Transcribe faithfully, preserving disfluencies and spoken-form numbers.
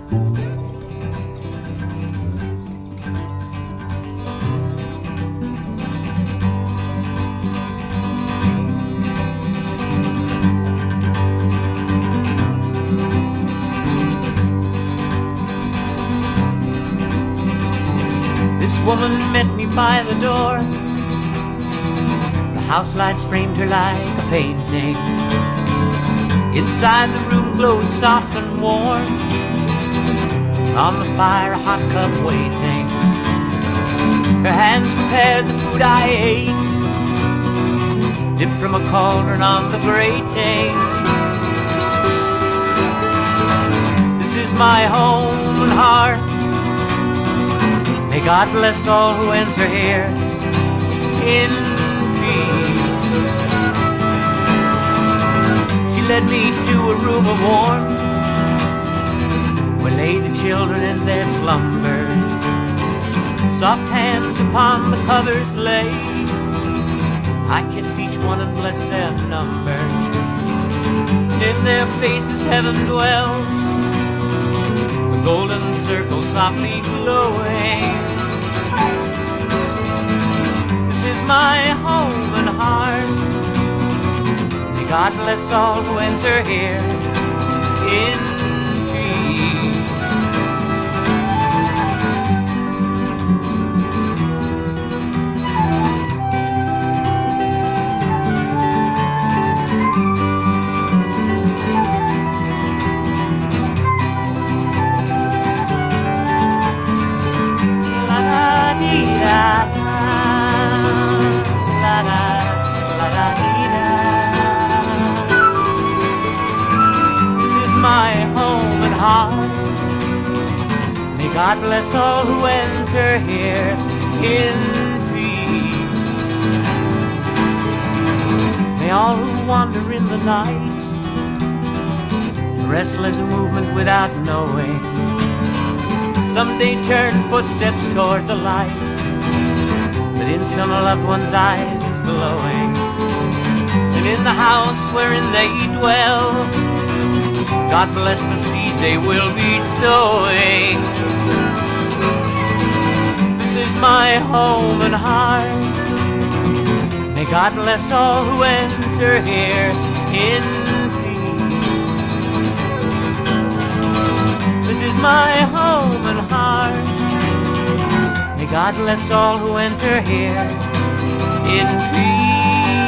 This woman met me by the door. The house lights framed her like a painting. Inside the room glowed soft and warm. On the fire a hot cup waiting. Her hands prepared the food I ate, dipped from a cauldron on the grating. This is my home and hearth. May God bless all who enter here in peace. She led me to a room of warmth, where lay the children in their slumbers. Soft hands upon the covers lay. I kissed each one and blessed their number. And in their faces heaven dwells, the golden circle softly glowing. This is my home and heart. May God bless all who enter here in peace. This is my home and heart. May God bless all who enter here in peace. May all who wander in the night, restless movement without knowing, someday turn footsteps toward the light that in some loved one's eyes is glowing. And in the house wherein they dwell, God bless the seed they will be sowing. This is my home and heart. May God bless all who enter here in peace. This is my home and heart. May God bless all who enter here in peace.